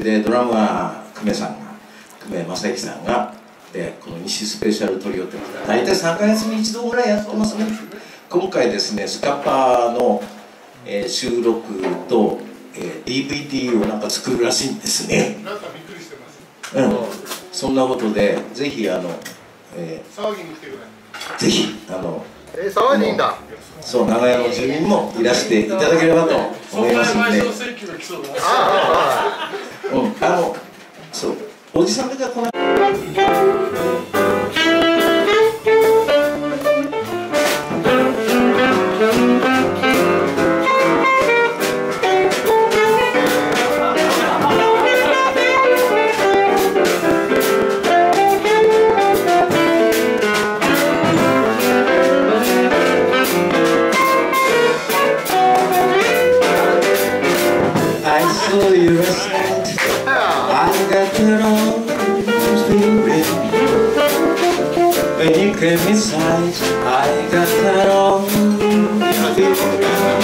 でドラムは久米正幸さんがで、この西スペシャルトリオって大体3ヶ月に1度ぐらいやってますね。今回ですね、スカッパーの、収録と、DVD をなんか作るらしいんですね。 なんかびっくりしてます。 そんなことでぜひ騒ぎに来てくれ。 ぜひ騒いでいいんだ。 そう長屋の住民もいらしていただければと思いますので。そうおじさんがこのSo you're a saint, I got that old feeling. When you came inside, I got that old feeling.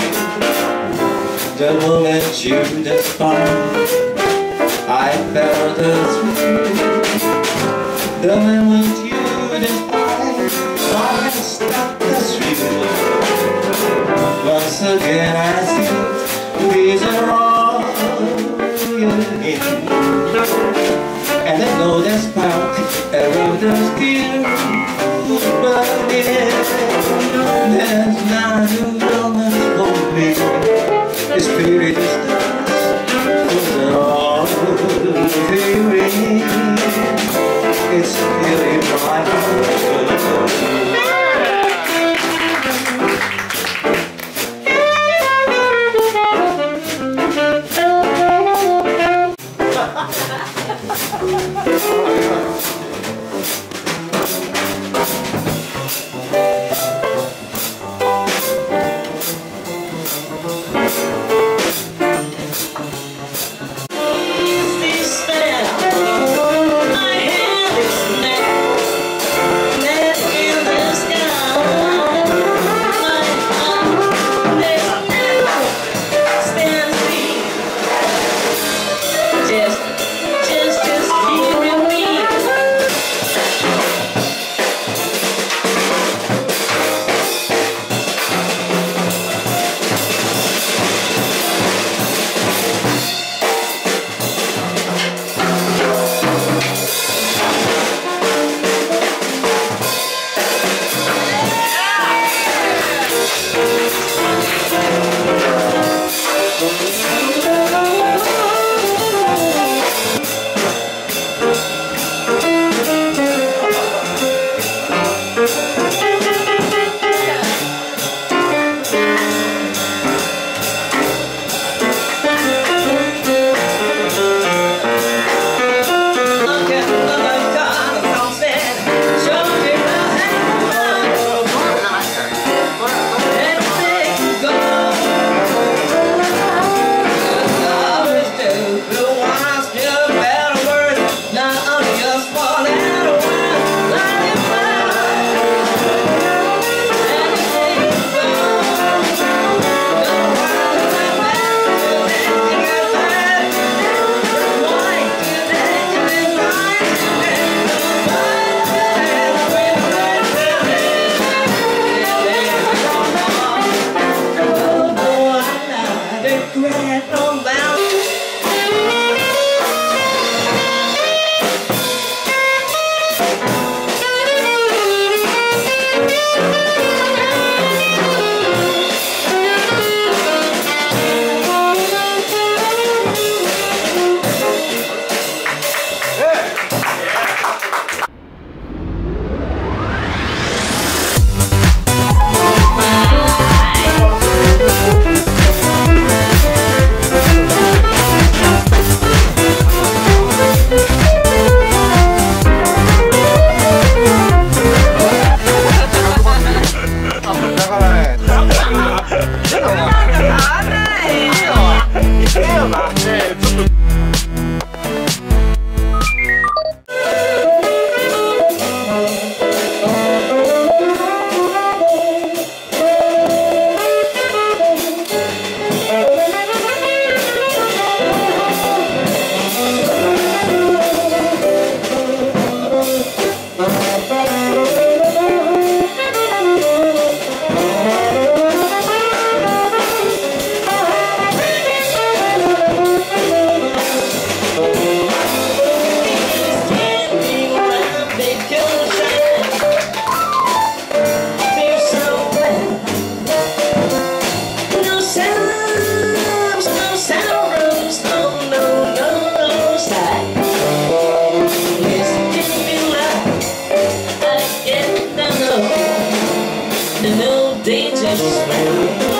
The moment you just found, I felt the thrill. The moment you just found, I stopped the thrill. Once again I see these are all. And I know that spark around the skin, but there's not too long for me. The spirit is they're all feeling. It's still in my heart. slowly